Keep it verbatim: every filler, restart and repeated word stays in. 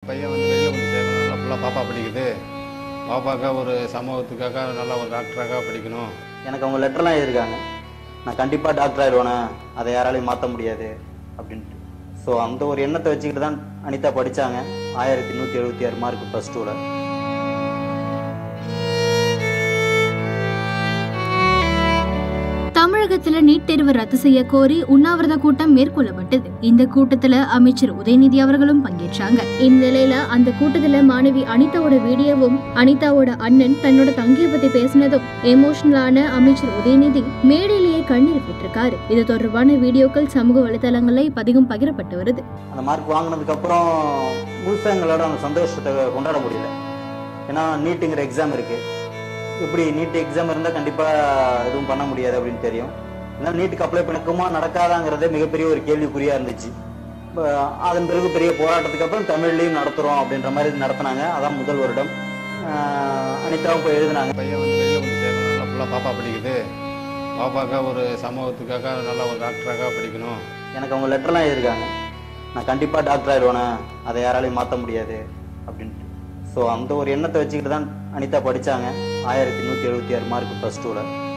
பையன் வந்து வெளியில் வந்து சேர்க்கணும், நல்லா ஃபுல்லாக பாப்பா படிக்குது, பாப்பாக்காக ஒரு சமூகத்துக்காக நல்லா ஒரு டாக்டராக படிக்கணும். எனக்கு அவங்க லெட்டர்லாம் எழுதியிருக்காங்க, நான் கண்டிப்பாக டாக்டர் ஆகிடுவேனே, அதை யாராலையும் மாற்ற முடியாது அப்படின்ட்டு. ஸோ அந்த ஒரு எண்ணத்தை வச்சுக்கிட்டு தான் அனிதா படித்தாங்க. ஆயிரத்தி நூற்றி எழுபத்தி ஆறு மார்க் ப்ளஸ் டூவில். தமிழகத்துல நீட் தேர்வு ரத்து செய்ய கோரி உண்ணாவிரத கூட்டம் மேற்கொள்ளப்பட்டது. இந்த கூட்டத்துல அமைச்சர் உதயநிதி அவர்களும் பங்கேற்றாங்க. இந்நிலையில அந்த கூட்டத்துல மாணவி அனிதாவோட வீடியோவும் அனிதாவோட அண்ணன் தன்னோட தங்கிய பத்தி பேசினதும் எமோஷனலான அமைச்சர் உதயநிதி மேடையிலேயே கண்ணீர் விட்டிருக்காரு. இது தொடர்பான வீடியோக்கள் சமூக வலைதளங்கள்ல இப்ப அதிகம் பகிரப்பட்டு வருது. அந்த மார்க் வாங்கினதுக்கு அப்புறம் முழுசா எங்களோட அந்த சந்தோஷத்தை கொண்டாட முடியல. ஏன்னா நீட்டுங்கிற எக்ஸாம் இருக்கு. இப்படி நீட் எக்ஸாம் இருந்தால் கண்டிப்பாக எதுவும் பண்ண முடியாது அப்படின்னு தெரியும். ஏன்னா நீட்டுக்கு அப்ளை பண்ணிக்குமா நடக்காதாங்கிறதே மிகப்பெரிய ஒரு கேள்விக்குறியாக இருந்துச்சு. அதன் பிறகு பெரிய போராட்டத்துக்கு அப்புறம் தமிழ்லையும் நடத்துகிறோம் அப்படின்ற மாதிரி நடத்தினாங்க. அதான் முதல் வருடம். அனிதாவும் போய் எழுதினாங்க. பையன் வந்து வெளியில் வந்து சேர்க்கணும், நல்லா ஃபுல்லாக பாப்பா படிக்குது, பாப்பாக்காக ஒரு சமூகத்துக்காக நல்லா ஒரு டாக்டராக படிக்கணும். எனக்கு அவங்க லெட்டர்லாம் எழுதியிருக்காங்க, நான் கண்டிப்பாக டாக்டர் ஆகிடுவேனே, அதை யாராலையும் மாற்ற முடியாது அப்படின்ட்டு. ஸோ அந்த ஒரு எண்ணத்தை வச்சுக்கிட்டு தான் அனிதா படித்தாங்க. ஆயிரத்தி நூற்றி எழுபத்தி ஆறு மார்க் ப்ளஸ் டூவில்.